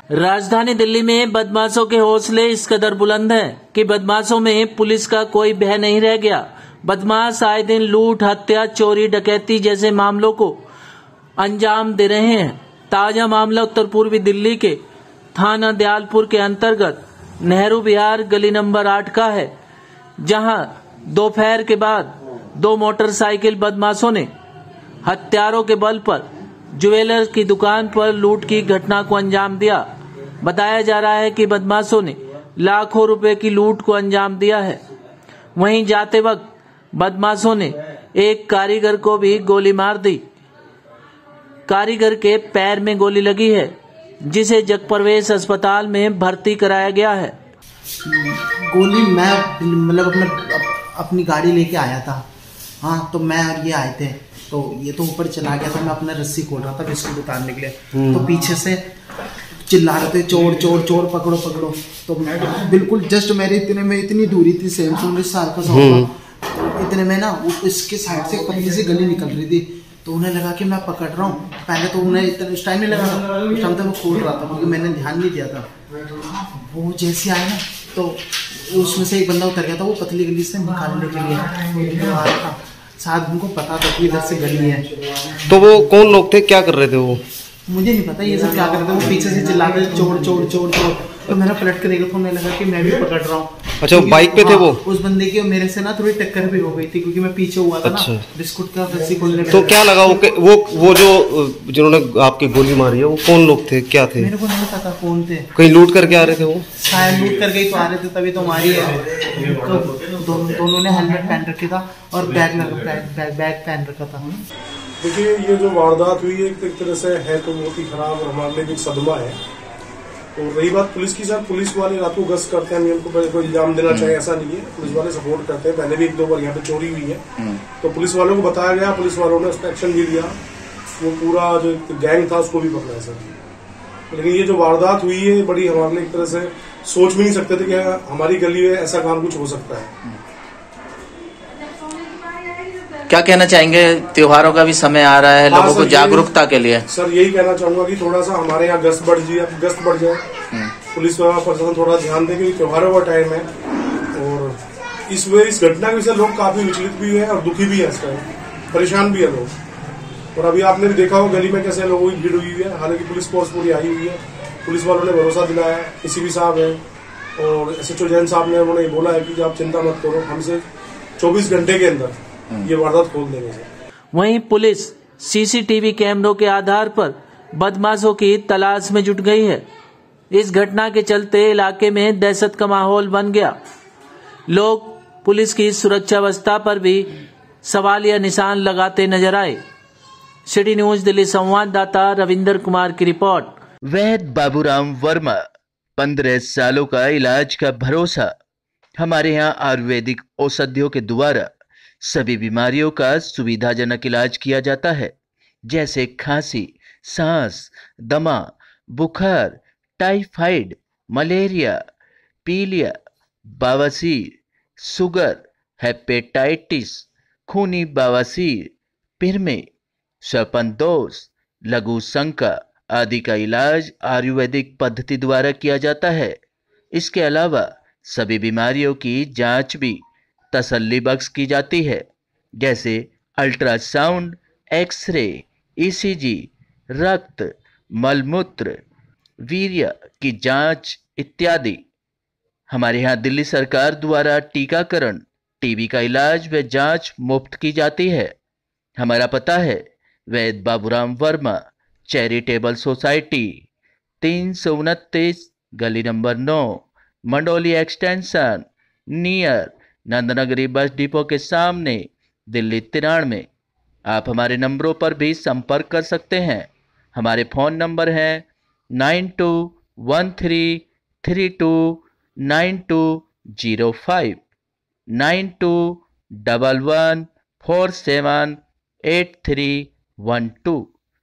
राजधानी दिल्ली में बदमाशों के हौसले इस कदर बुलंद हैं कि बदमाशों में पुलिस का कोई भय नहीं रह गया। बदमाश आए दिन लूट, हत्या, चोरी, डकैती जैसे मामलों को अंजाम दे रहे हैं। ताजा मामला उत्तर पूर्वी दिल्ली के थाना दयालपुर के अंतर्गत नेहरू विहार गली नंबर 8 का है, जहां दोपहर के बाद 2 मोटरसाइकिल बदमाशों ने हथियारों के बल पर ज्वेलर्स की दुकान पर लूट की घटना को अंजाम दिया। बताया जा रहा है कि बदमाशों ने लाखों रुपए की लूट को अंजाम दिया है। वहीं जाते वक्त बदमाशों ने एक कारीगर को भी गोली मार दी। कारीगर के पैर में गोली लगी है, जिसे जगप्रवेश अस्पताल में भर्ती कराया गया है। गोली मैं मतलब अपनी गाड़ी लेके आया था। हाँ, तो मैं और ये आए थे, तो ये तो ऊपर चला गया था। मैं अपना रस्सी खोल रहा था बिस्कुट उतारने के लिए, तो पीछे से चिल्ला रहे थे चोर चोर चोर, पकड़ो पकड़ो। तो मैं बिल्कुल जस्ट मेरे इतने में इतनी दूरी थी, सेम 19 साल का सोफा, इतने में ना इसके साइड से पतली सी गली निकल रही थी। तो उन्हें लगा कि मैं पकड़ रहा हूँ। पहले तो उन्हें इतना उस टाइम नहीं लगा, उस टाइम तो मैं खोल रहा था क्योंकि मैंने ध्यान नहीं दिया था। वो जैसे आए ना, तो उसमें से एक बंदा उतर गया था, वो पतली गली से निकालने के लिए आ रहा था। शायद उनको पता था कि इधर से गली है। तो वो कौन लोग थे, क्या कर रहे थे वो? मुझे नहीं पता ये सब क्या कर रहे थे। वो पीछे से चिल्लाते थे चोर चोर चोर चोर। तो मैंने पलट के देखा तो उन्हें लगा कि मैं भी पकड़ रहा हूँ। अच्छा, वो बाइक पे थे वो? उस बंदे की मेरे से ना थोड़ी टक्कर भी हो गई थी क्योंकि मैं पीछे हुआ था। अच्छा। ना बिस्कुट का रस्सी खोलने। तो क्या लगा वो जो जिन्होंने आपकी गोली मारी है वो कौन लोग थे, क्या थे? मेरे को नहीं पता कौन थे। कहीं लूट करके आ रहे थे वो? शायद लूट करके ही तो आ रहे थे, तभी तो मारी है। तो दोनों ने हेलमेट पहन रखा था और बैग पहन रखा था। देखिए, ये जो वारदात हुई है एक तरह से है तो बहुत ही खराब और हमारे लिए भी सदमा है। और रही बात पुलिस की, सर पुलिस वाले रात को गश्त करते हैं, उनको कोई इल्जाम देना चाहिए ऐसा नहीं है। पुलिस वाले सपोर्ट करते हैं। पहले भी 1-2 बार यहाँ पे चोरी हुई है, तो पुलिस वालों को बताया गया, पुलिस वालों ने उस पर एक्शन भी लिया। वो पूरा जो गैंग था उसको भी पकड़ा है सर। लेकिन ये जो वारदात हुई है बड़ी हमारे लिए एक तरह से सोच भी नहीं सकते थे कि हमारी गली में ऐसा काम कुछ हो सकता है। क्या कहना चाहेंगे, त्योहारों का भी समय आ रहा है, लोगों को जागरूकता के लिए? सर यही कहना चाहूंगा कि थोड़ा सा हमारे यहाँ गश्त बढ़ जाए, पुलिस प्रशासन थोड़ा ध्यान दे, क्योंकि त्योहारों का टाइम है। और इस घटना की वजह से लोग काफी विचलित भी है और दुखी भी है, इस टाइम परेशान भी है लोग। और अभी आपने भी देखा हो गली में कैसे लोगों की भीड़ हुई है। हालांकि पुलिस फोर्स पूरी आई हुई है, पुलिस वालों ने भरोसा दिलाया है। एसीपी साहब है और SHO जैन साहब ने उन्होंने बोला है कि आप चिंता मत करो, हमसे 24 घंटे के अंदर ये वारदात खोल देंगे। वहीं पुलिस CCTV कैमरों के आधार पर बदमाशों की तलाश में जुट गई है। इस घटना के चलते इलाके में दहशत का माहौल बन गया। लोग पुलिस की सुरक्षा व्यवस्था पर भी सवालिया निशान लगाते नजर आए। सिटी न्यूज दिल्ली संवाददाता रविंदर कुमार की रिपोर्ट। वैद्य बाबूराम वर्मा, 15 सालों का इलाज का भरोसा। हमारे यहाँ आयुर्वेदिक औषधियों के द्वारा सभी बीमारियों का सुविधाजनक इलाज किया जाता है, जैसे खांसी, सांस, दमा, बुखार, टाइफाइड, मलेरिया, पीलिया, बवासीर, शुगर, हेपेटाइटिस, खूनी बवासीर, पिरमे, श्वापनदोष, लघु शंका आदि का इलाज आयुर्वेदिक पद्धति द्वारा किया जाता है। इसके अलावा सभी बीमारियों की जांच भी तसल्ली बख्श की जाती है, जैसे अल्ट्रासाउंड, एक्सरे, ECG, रक्त, मलमूत्र, वीर्य की जांच इत्यादि। हमारे यहाँ दिल्ली सरकार द्वारा टीकाकरण, टीबी का इलाज व जांच मुफ्त की जाती है। हमारा पता है वैद्य बाबूराम वर्मा चैरिटेबल सोसाइटी, 329 गली number 9, Mandoli extension, near Nandnagari bus depot के सामने, दिल्ली 93। आप हमारे नंबरों पर भी संपर्क कर सकते हैं। हमारे फ़ोन नंबर हैं 9213329205, 9211478312,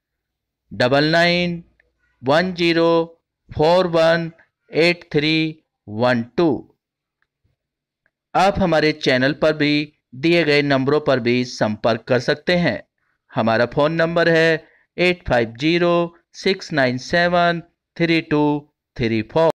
9910418312। आप हमारे चैनल पर भी दिए गए नंबरों पर भी संपर्क कर सकते हैं। हमारा फ़ोन नंबर है 85069732 थ्री फोर।